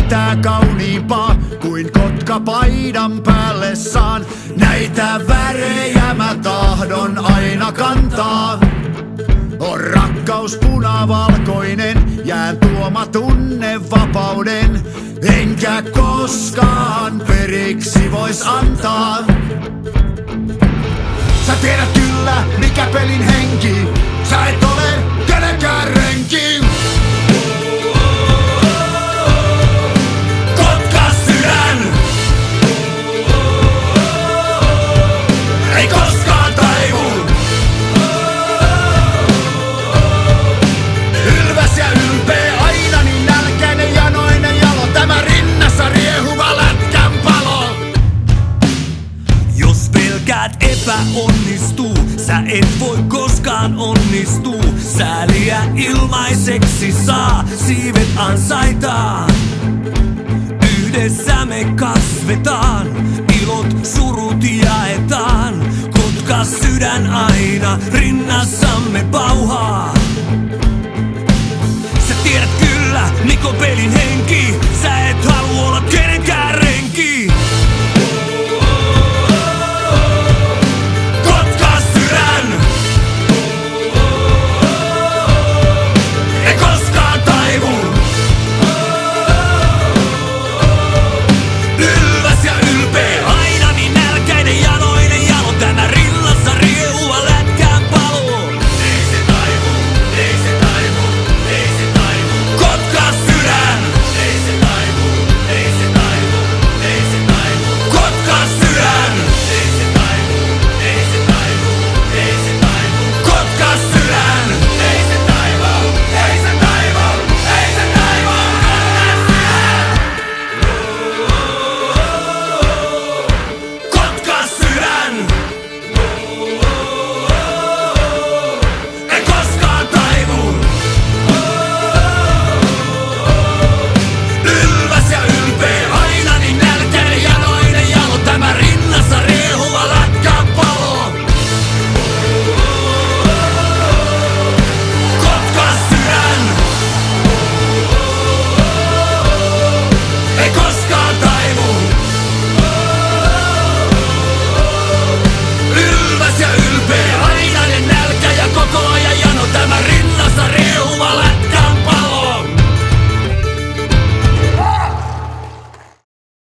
mitään kauniimpaa kuin kotka paidan päälle saan. Näitä värejä mä tahdon aina kantaa. On rakkaus punavalkoinen, jään tuoma tunne vapauden. Enkä koskaan periksi vois antaa. Sä tiedät kyllä, mikä pelin henki. Sä et ole kenenkään renki. Kotka sydän ei koskaan taivu. Ylväs ja ylpeä, aina niin nälkäinen janoinen jalo. Tämä rinnassa riehuva lätkän palo. Jos pelkäät epäonnistuu, sä et voi koskaan onnistua. Sääliä ilmaiseksi saa, siivet ansaitaan. Yhdessä me kasvetaan, ilot surut jaetaan. Kotka sydän aina rinnassamme pauhaa. Sä tiedät kyllä, mikä on pelin henki. Sä et halua olla kenenkään renki.